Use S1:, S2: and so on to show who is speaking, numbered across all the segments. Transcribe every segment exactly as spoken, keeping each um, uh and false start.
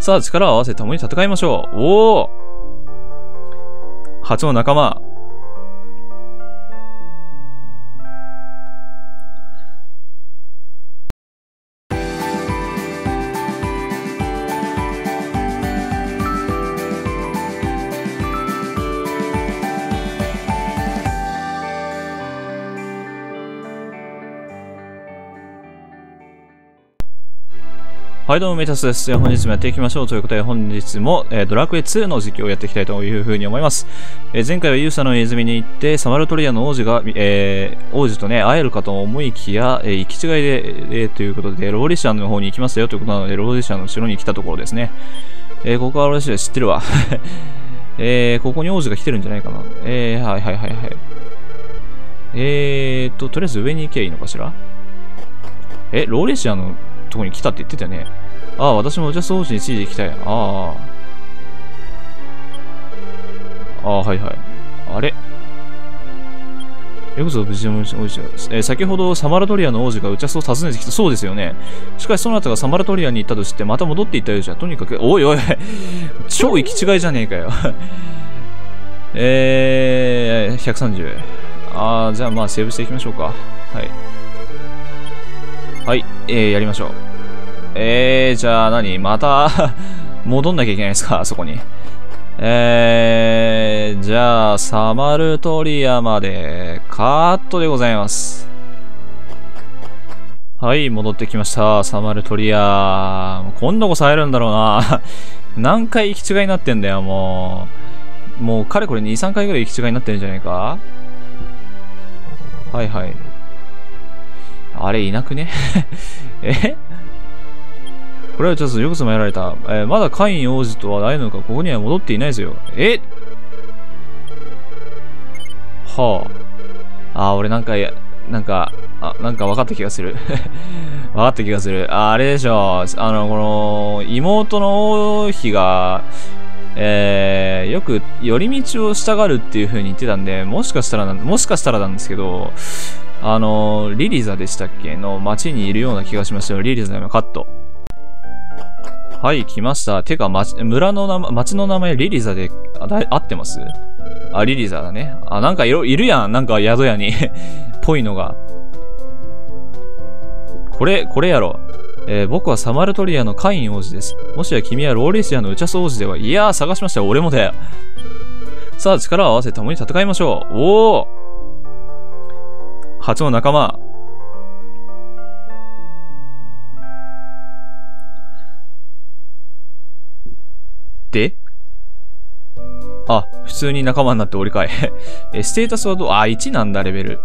S1: さあ、力を合わせて共に戦いましょう。おお初の仲間。はい、どうも、メタスです。本日もやっていきましょうということで、本日も、えー、ドラクエツーの実況をやっていきたいというふうに思います。えー、前回はユーサの泉に行って、サマルトリアの王子が、えー、王子とね、会えるかと思いきや、えー、行き違いで、えー、ということで、ローリシアンの方に行きましたよということなので、ローリシアンの城に来たところですね。えー、ここはローリシアン知ってるわ。えー、ここに王子が来てるんじゃないかな。えー、はいはいはいはい。えーと、とりあえず上に行けばいいのかしら。え、ローリシアンのとこに来たって言ってたよね。ああ、私もお茶掃除についていきたい。ああ。ああ、はいはい。あれよくぞ無事の王子、えー、先ほどサマラトリアの王子がお茶室を訪ねてきた。そうですよね。しかしその後がサマラトリアに行ったとして、また戻っていったようじゃ。とにかく、おいおい、超行き違いじゃねえかよ。えー、ひゃくさんじゅう。ああ、じゃあまあセーブしていきましょうか。はい。はい、えー、やりましょう。えー、じゃあ何また戻んなきゃいけないですか、あそこに。えー、じゃあ、サマルトリアまでカットでございます。はい、戻ってきました。サマルトリア。今度こそ会えるんだろうな。何回行き違いになってんだよ、もう。もう、かれこれに、さんかいぐらい行き違いになってるんじゃないか。はいはい。あれ、いなくねえこれはちょっとよくぞまやられた。えー、まだカイン王子とは会えるのか、ここには戻っていないですよ。えはあ。あー、俺なんか、なんか、あ、なんか分かった気がする。分かった気がする。あ、あれでしょ。あの、この、妹の王妃が、えー、よく寄り道をしたがるっていう風に言ってたんで、もしかしたら、もしかしたらなんですけど、あの、リリザでしたっけの町にいるような気がしましたよ。リリザのカット。はい、来ました。てか、町、村の名前、町の名前リリザで、あ、だ合ってます？あ、リリザだね。あ、なんかいろ、いるやん。なんか宿屋に。ぽいのが。これ、これやろ。えー、僕はサマルトリアのカイン王子です。もしや君はローレシアのウチャス王子では。いやー、探しましたよ。俺もだよ。さあ、力を合わせて共に戦いましょう。おー初の仲間。であ、普通に仲間になって折り返え。ステータスはどうあ、いちなんだ、レベル。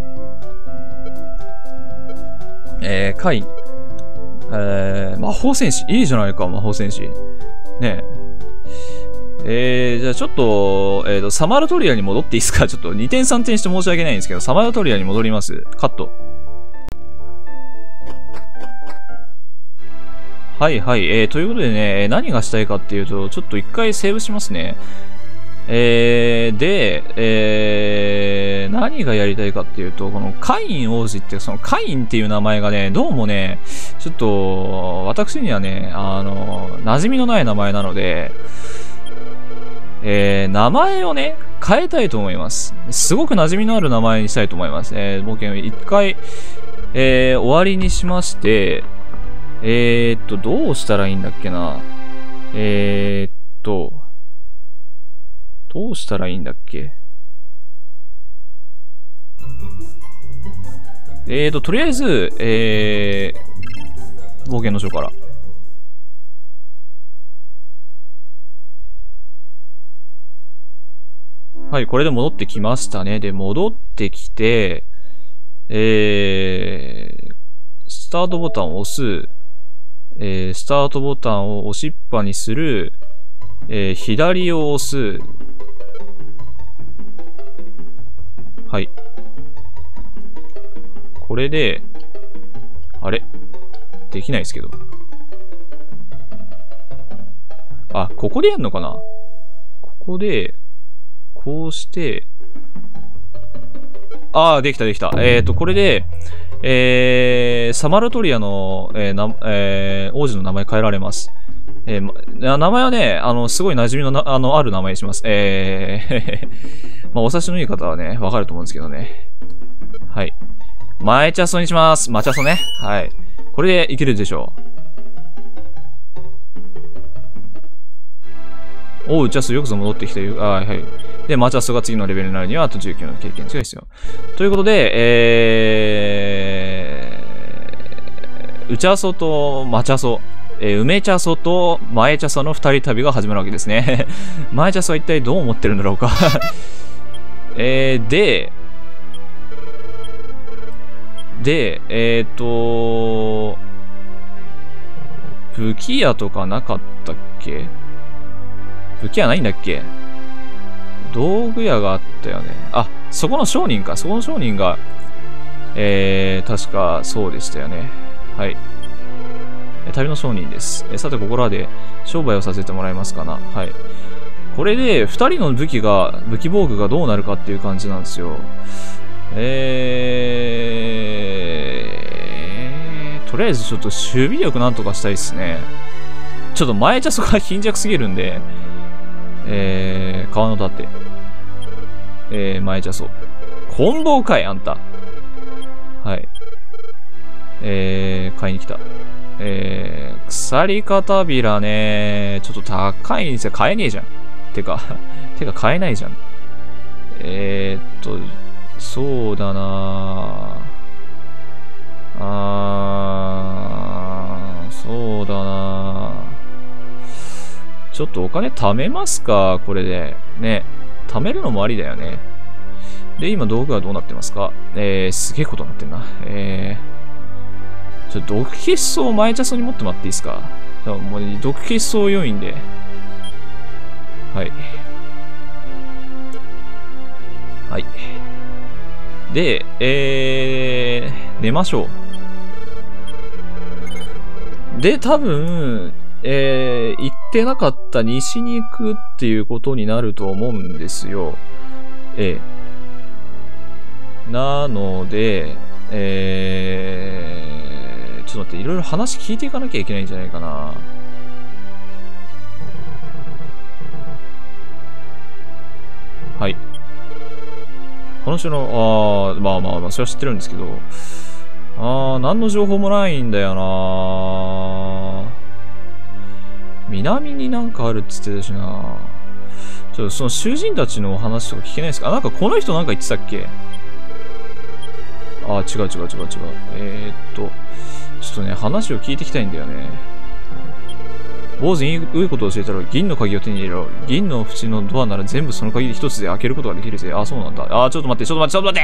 S1: えー、カイン。えー、魔法戦士。いいじゃないか、魔法戦士。ねえ。えー、じゃあちょっと、えっと、サマルトリアに戻っていいですかちょっとにてんさんてんして申し訳ないんですけど、サマルトリアに戻ります。カット。はいはい。えー、ということでね、何がしたいかっていうと、ちょっと一回セーブしますね。えー、で、えー、何がやりたいかっていうと、このカイン王子って、そのカインっていう名前がね、どうもね、ちょっと、私にはね、あの、馴染みのない名前なので、えー、名前をね、変えたいと思います。すごく馴染みのある名前にしたいと思います。えー、冒険を一回、えー、終わりにしまして、えーっと、どうしたらいいんだっけな。えーっと、どうしたらいいんだっけ。えーっと、とりあえず、えー、冒険の書から。はい、これで戻ってきましたね。で、戻ってきて、えー、スタートボタンを押す。えー、スタートボタンを押しっぱにする。えー、左を押す。はい。これで、あれできないですけど。あ、ここでやんのかなここで、こうして、 ああ、できたできた。えっと、これで、えー、サマルトリアの、えーなえー、王子の名前変えられます。えー、名前はね、あの、すごい馴染みのなあのある名前にします。えー、まあ、お察しのいい方はね、わかると思うんですけどね。はい。マエチャソにします。マチャソね。はい。これでいけるでしょう。おう、ジャスよくぞ戻ってきてる。あはい。で、マチャソが次のレベルになるには、あとじゅうきゅうの経験値が必要。ということで、えー、ウチャソとマチャソ。えー、梅茶ソとマエ茶ソの二人旅が始まるわけですね。マエ茶ソは一体どう思ってるんだろうか。えー、で、で、えっと、武器屋とかなかったっけ？武器屋ないんだっけ？道具屋があったよね。あ、そこの商人か。そこの商人が、えー、確かそうでしたよね。はい。旅の商人です。えさて、ここらで商売をさせてもらえますかな。はい。これで、二人の武器が、武器防具がどうなるかっていう感じなんですよ。えー、とりあえずちょっと守備力なんとかしたいっすね。ちょっと前じゃそこが貧弱すぎるんで、えー、川の盾。えー、前じゃそう。棍棒かい、あんた。はい。えー、買いに来た。えー、鎖片びらね、ちょっと高いんですよ。買えねえじゃん。てか、てか買えないじゃん。えーっと、そうだなあー、そうだなちょっとお金貯めますか、これで。ね。貯めるのもありだよね。で、今道具はどうなってますか？えー、すげえことになってんな。えー、ちょっと毒血草を前茶草に持ってもらっていいですか？もう毒血草要因で。はい。はい。で、えー、寝ましょう。で、多分、えー、行ってなかった西に行くっていうことになると思うんですよ。ええ。なので、えー、ちょっと待って、いろいろ話聞いていかなきゃいけないんじゃないかな。はい。この人の、あー、まあまあまあ、それは知ってるんですけど、あー、何の情報もないんだよな。南になんかあるって言ってたしな。ちょっとその囚人たちの話とか聞けないですか？あ、なんかこの人なんか言ってたっけ？あー、違う違う違う違う。えー、っと、ちょっとね、話を聞いていきたいんだよね。坊主にいいことを教えたろ。銀の鍵を手に入れろ。銀の縁のドアなら全部その鍵一つで開けることができるぜ。あ、そうなんだ。あ、ちょっと待って、ちょっと待って、ちょっと待って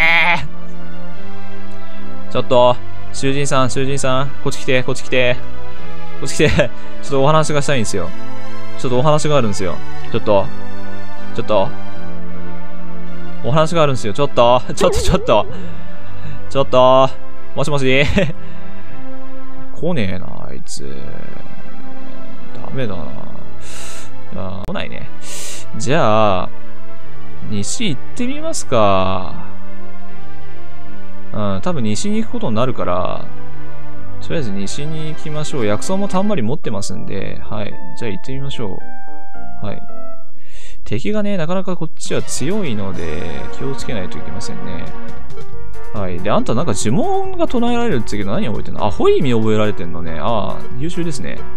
S1: ーちょっと、囚人さん、囚人さん、こっち来て、こっち来て。こっち来て。ちょっとお話がしたいんですよ。ちょっとお話があるんですよ。ちょっと、ちょっと、お話があるんですよ。ちょっと、ちょっと、ちょっと、ちょっと、もしもし来ねえな、あいつ。ダメだな。あ、来ないね。じゃあ、西行ってみますか。うん、多分西に行くことになるから、とりあえず西に行きましょう。薬草もたんまり持ってますんで、はい。じゃあ行ってみましょう。はい。敵がね、なかなかこっちは強いので、気をつけないといけませんね。はい。で、あんたなんか呪文が唱えられるって言うけど何覚えてんの？あ、ホイミ覚えられてんのね。ああ、優秀ですね。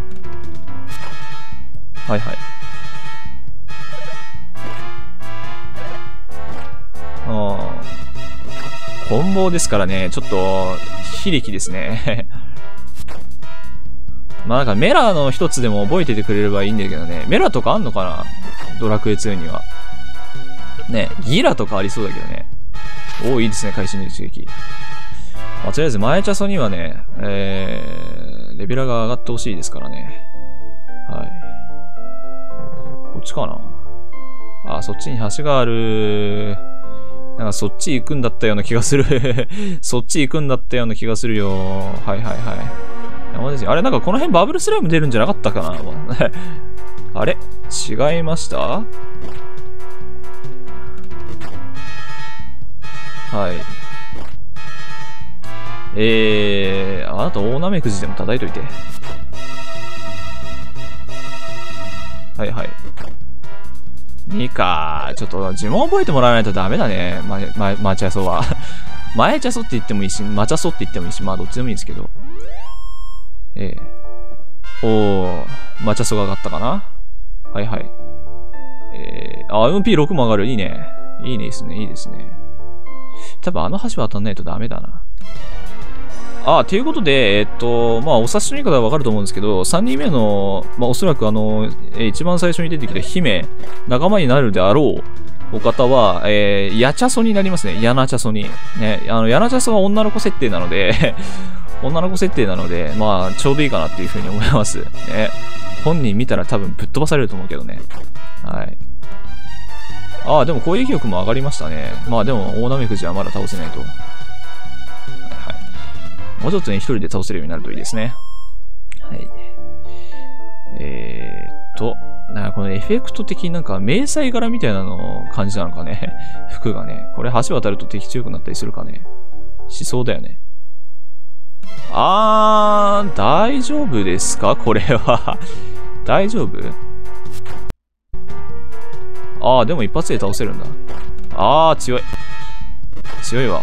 S1: はいはい。ああ。棍棒ですからね、ちょっと、非力ですね。まあなんかメラの一つでも覚えててくれればいいんだけどね。メラとかあんのかな？ドラクエツーには。ね、ギラとかありそうだけどね。おお、いいですね、会心の一撃。まあ、とりあえず、前チャソにはね、えー、レベルが上がってほしいですからね。はい。こっちかな。あ、そっちに橋がある。なんかそっち行くんだったような気がする。そっち行くんだったような気がするよ。はいはいはい。山ですよ。あれなんかこの辺バブルスライム出るんじゃなかったかなあれ違いましたはい。 えー、あなた大なめくじでも叩いといて。はいはい。にか。ちょっと呪文覚えてもらわないとダメだね。ま、ま、マチャソは。マエチャソって言ってもいいし、マチャソって言ってもいいし、まあどっちでもいいんですけど。ええー。おー、マチャソが上がったかな。はいはい。えー、あ、エムピーろく も上がる。いいね。いいね、いいですね、いいですね。多分あの橋渡んないとダメだな。あ、ということで、えっと、まあ、お察しの言い方はわかると思うんですけど、さんにんめの、まあ、おそらくあの、えー、一番最初に出てきた姫、仲間になるであろうお方は、えー、ヤチャソになりますね。ヤナチャソに。ね、あの、ヤナチャソは女の子設定なので、女の子設定なので、まあ、ちょうどいいかなっていうふうに思います。ね。本人見たら多分ぶっ飛ばされると思うけどね。はい。ああ、でも攻撃力も上がりましたね。まあでも、大なめくじはまだ倒せないと。はいはい。もうちょっとね、一人で倒せるようになるといいですね。はい。えーっと、なんかこのエフェクト的になんか迷彩柄みたいなの感じなのかね。服がね。これ橋渡ると敵強くなったりするかね。しそうだよね。あー、大丈夫ですかこれは。大丈夫？ああ、でも一発で倒せるんだ。ああ、強い。強いわ。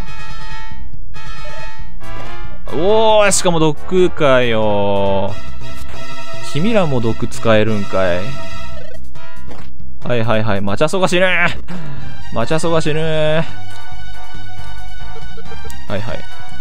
S1: おー、しかも毒かよ。君らも毒使えるんかい。はいはいはい。マチャソが死ぬー。マチャソが死ぬー。はいはい。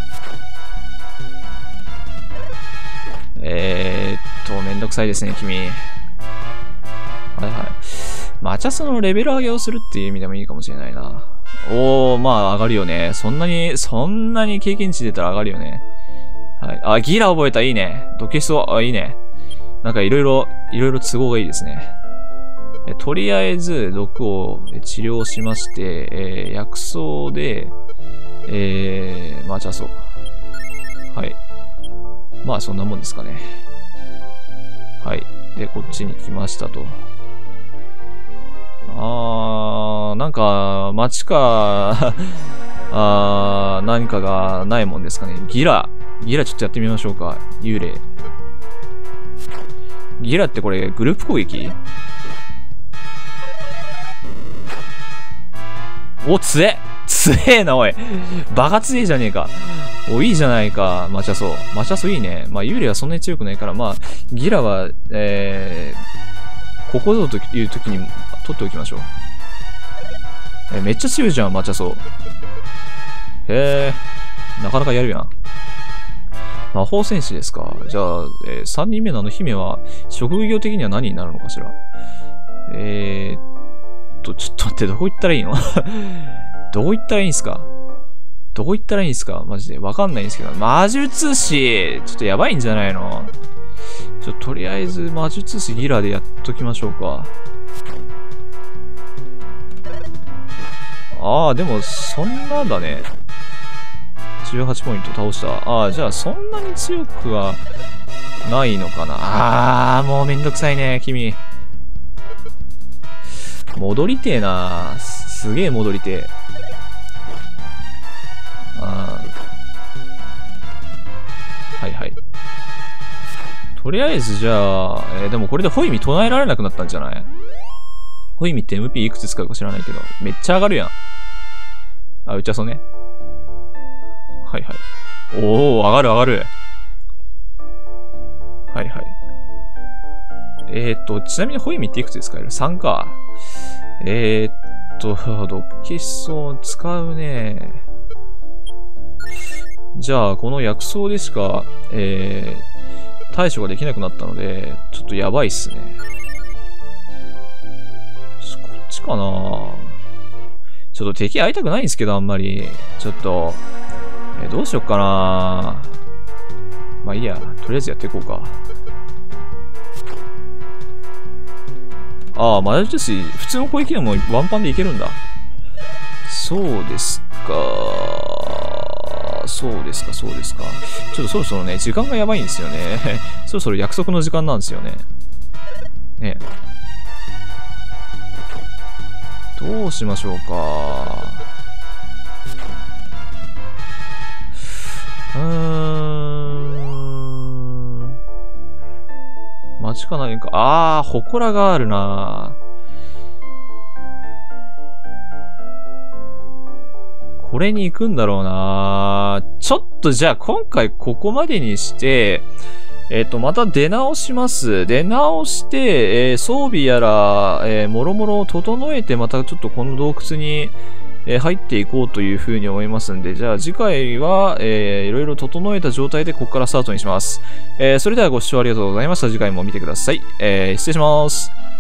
S1: えーっと、めんどくさいですね、君。はいはい。マチャソのレベル上げをするっていう意味でもいいかもしれないな。おー、まあ上がるよね。そんなに、そんなに経験値出たら上がるよね。はい。あ、ギラ覚えた。いいね。ドキスト、あ、いいね。なんかいろいろ、いろいろ都合がいいですね。えとりあえず、毒を治療しまして、えー、薬草で、えー、マチャソ。はい。まあそんなもんですかね。はい。で、こっちに来ましたと。あー、なんか、街か、あー、何かがないもんですかね。ギラ。ギラちょっとやってみましょうか。幽霊。ギラってこれ、グループ攻撃？お、つえつえな、おい。バカ強えじゃねえか。お、いいじゃないか、マチャソ。マチャソいいね。まあ、幽霊はそんなに強くないから、まあ、ギラは、えー、ここぞという時に取っておきましょう。え、めっちゃ強いじゃん、マチャソ。へえ、なかなかやるやん。魔法戦士ですか。じゃあ、えー、さんにんめのあの姫は、職業的には何になるのかしら。えーっと、ちょっと待って、どこ行ったらいいのどこ行ったらいいんすかどこ行ったらいいんすかマジで。わかんないんですけど。魔術師ちょっとやばいんじゃないのちょっととりあえず魔術師ギラでやっときましょうか。ああ、でも、そんなだね。じゅうはちポイント倒した。ああ、じゃあそんなに強くはないのかな。ああ、もうめんどくさいね、君。戻りてえな。す、すげえ戻りてえ。ああ。はいはい。とりあえずじゃあ、えー、でもこれでホイミ唱えられなくなったんじゃない？ホイミって エムピー いくつ使うか知らないけど、めっちゃ上がるやん。あ、打ちゃそうね。はいはい。おー、上がる上がる。はいはい。えーっと、ちなみにホイミっていくつで使える ?さん か。えーっと、ドキソン使うね。じゃあ、この薬草でしか、えー、対処ができなくなったので、ちょっとやばいっすね。こっちかな。ちょっと敵会いたくないんですけど、あんまり。ちょっと、えー、どうしよっかな。まあいいや、とりあえずやっていこうか。ああ、魔術師、普通の攻撃でもワンパンでいけるんだ。そうですか。そうですか、そうですか。ちょっとそろそろね、時間がやばいんですよね。そろそろ約束の時間なんですよね。ね。どうしましょうか。うー町か何か。あー、祠があるな。これに行くんだろうな。ちょっとじゃあ今回ここまでにして、えっと、また出直します。出直して、えー、装備やら、えー、もろもろを整えて、またちょっとこの洞窟に、えー、入っていこうというふうに思いますんで、じゃあ次回は、えー、いろいろ整えた状態でここからスタートにします。えー、それではご視聴ありがとうございました。次回も見てください。えー、失礼します。